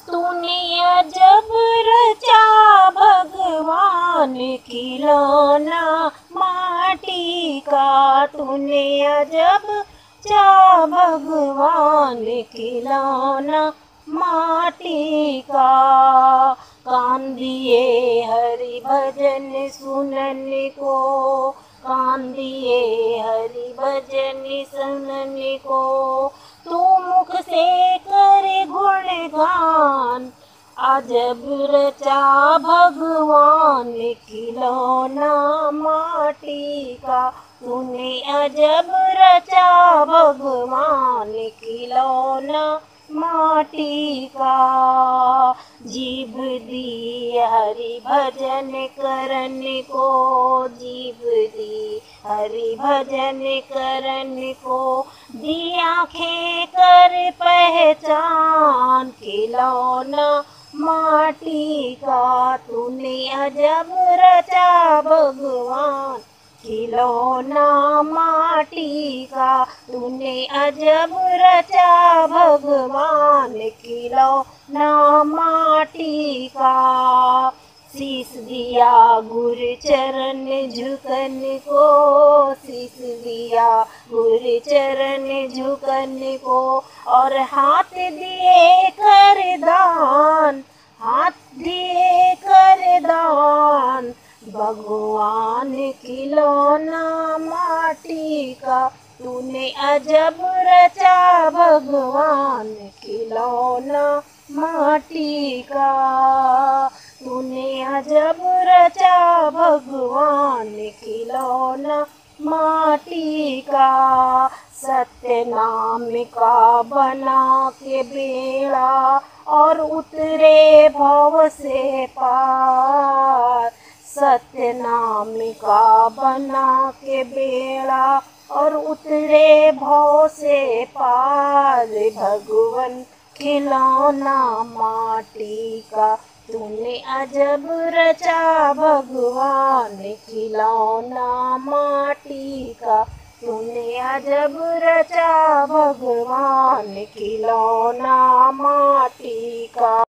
तूने अजब रचा भगवान खिलौना माटी का। तूने अजब रचा भगवान खिलौना माटी का। कान दिए हरि भजन सुनने को, कान दिए हरि भजन सुनने को। तू मुख से करे गुणगान, अजब रचा भगवान खिलौना माटी का। तूने अजब रचा भगवान खिलौना माटी का। जीभ दी हरि भजन करने को, जीभ दी हरि भजन करने को। दी आँखें कर पहचान खिलौना माटी का। तूने अजब रचा भगवान खिलौना माटी का। तूने अजब रचा भगवान खिलौना माटी का। शीश दिया गुरु चरण झुकने को, शीश दिया गुरु चरण झुकने को। और हाथ दिए कर दान, हाथ दिए कर दान भगवान खिलौना माटी का। तूने अजब रचा भगवान खिलौना माटी का। तूने अजब रचा भगवान खिलौना माटी का। सत्य नाम का बना के बेड़ा और उतरे भव से पार। सत्य नाम का बना के बेड़ा और उतरे भव से पार। भगवन खिलौना माटी का। तूने अजब रचा भगवान खिलौना माटी का। तूने अजब रचा भगवान खिलौना माटी का।